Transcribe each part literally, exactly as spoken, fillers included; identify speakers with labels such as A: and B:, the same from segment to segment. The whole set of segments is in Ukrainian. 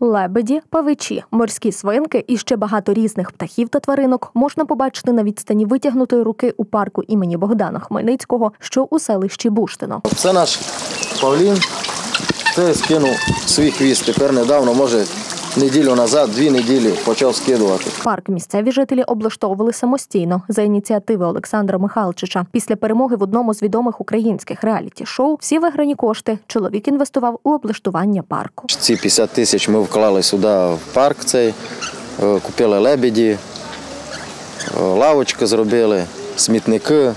A: Лебеді, павичі, морські свинки і ще багато різних птахів та тваринок можна побачити на відстані витягнутої руки у парку імені Богдана Хмельницького, що у селищі Буштино.
B: Це наш павлін. Це скинув свій хвіст. Тепер недавно, може, неділю назад, дві неділі почав скидувати.
A: Парк місцеві жителі облаштовували самостійно за ініціативи Олександра Михайлчича. Після перемоги в одному з відомих українських реаліті-шоу всі виграні кошти чоловік інвестував у облаштування парку.
B: Ці п'ятдесят тисяч ми вклали сюди в парк цей, купили лебеді, лавочки зробили, смітники,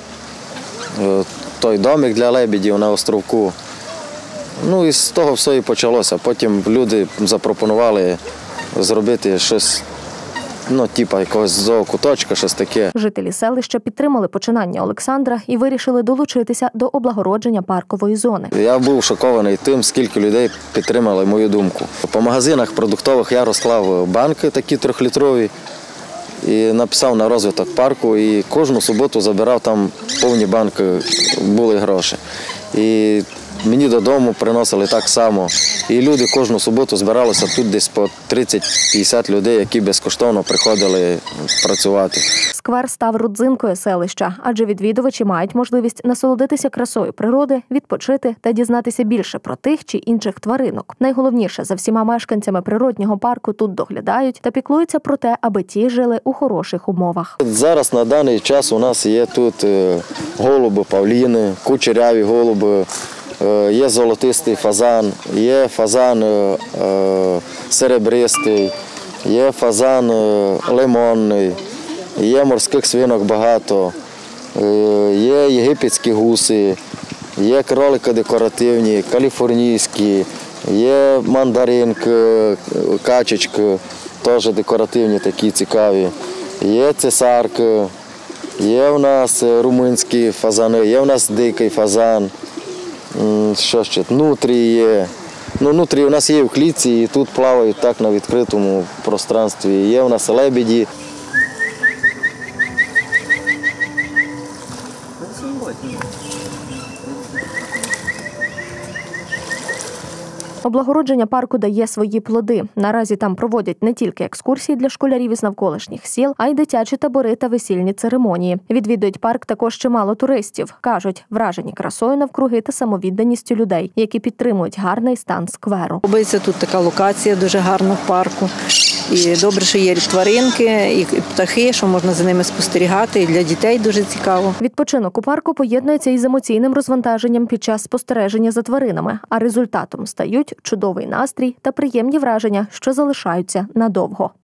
B: той домик для лебедів на островку. Ну і з того все і почалося. Потім люди запропонували зробити щось, ну, типу якогось зоокуточка, щось таке.
A: Жителі селища підтримали починання Олександра і вирішили долучитися до облагородження паркової зони.
B: Я був шокований тим, скільки людей підтримали мою думку. По магазинах продуктових я розклав банки такі трьохлітрові і написав на розвиток парку. І кожну суботу забирав там повні банки, були гроші. І мені додому приносили так само. І люди кожну суботу збиралися тут десь по тридцять-п'ятдесят людей, які безкоштовно приходили працювати.
A: Сквер став родзинкою селища, адже відвідувачі мають можливість насолодитися красою природи, відпочити та дізнатися більше про тих чи інших тваринок. Найголовніше, за всіма мешканцями природнього парку тут доглядають та піклуються про те, аби ті жили у хороших умовах.
B: Зараз на даний час у нас є тут голуби, павліни, кучеряві голуби, є золотистий фазан, є фазан серебристий, є фазан лимонний, є морських свинок багато, є єгипетські гуси, є кролики декоративні, каліфорнійські, є мандаринки, качечки, теж декоративні такі цікаві, є цесарки, є у нас румунські фазани, є у нас дикий фазан. Що ще? Нутрії є. Ну, нутрії у нас є в клітці і тут плавають так на відкритому пространстві. Є у нас лебеді.
A: Облагородження парку дає свої плоди. Наразі там проводять не тільки екскурсії для школярів із навколишніх сіл, а й дитячі табори та весільні церемонії. Відвідують парк також чимало туристів. Кажуть, вражені красою навкруги та самовідданістю людей, які підтримують гарний стан скверу.
C: Подобається тут така локація дуже гарна в парку. І добре, що є тваринки, і птахи, що можна за ними спостерігати, і для дітей дуже цікаво.
A: Відпочинок у парку поєднується із емоційним розвантаженням під час спостереження за тваринами, а результатом стають чудовий настрій та приємні враження, що залишаються надовго.